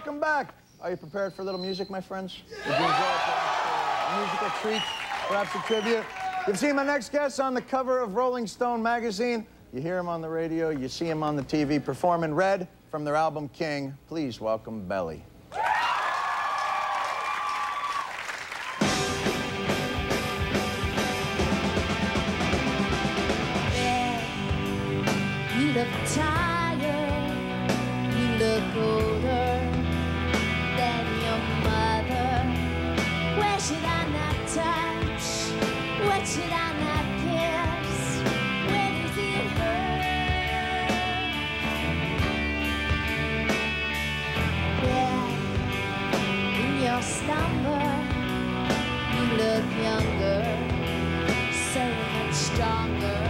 welcome back. Are you prepared for a little music, my friends? Would you enjoy a musical treat, perhaps a tribute? You've seen my next guest on the cover of Rolling Stone magazine. You hear him on the radio, you see him on the TV performing Red from their album King. Please welcome Belly. You look tired, you look older than your mother. Where should I not touch? What should I not kiss? Where does it hurt? Yeah, in your slumber, you look younger, so much stronger.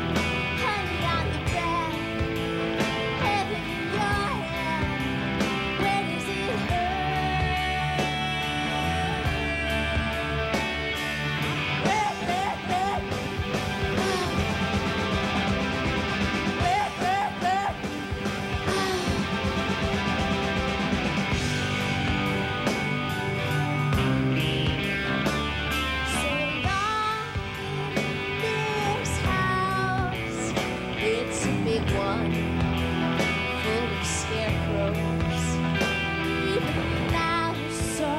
One full of scarecrows, even now so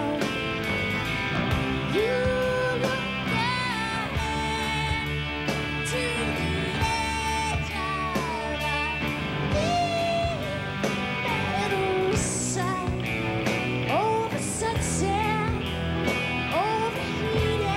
you look down to the edge of a meadow side, over sunset, overheated,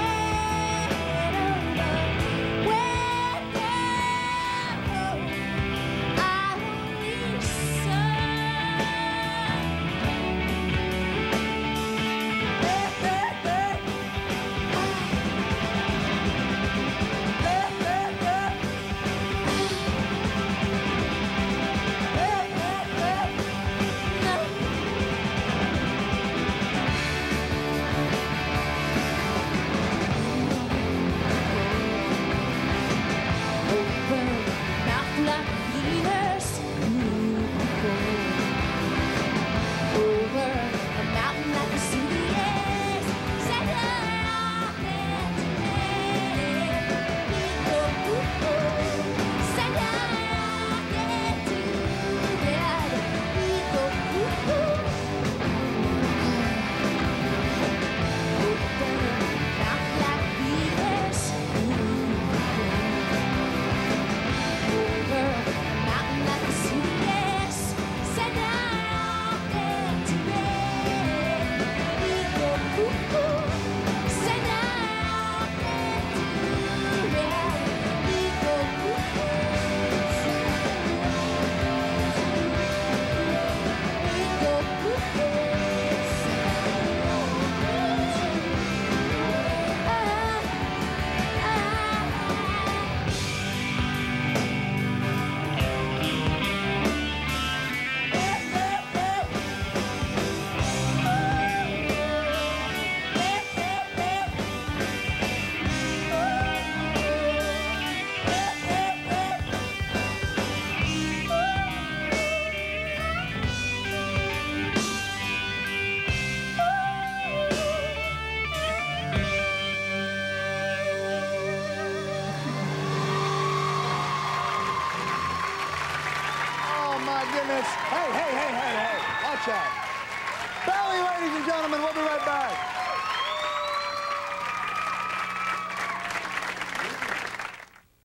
Hey, watch out. Belly, ladies and gentlemen, we'll be right back.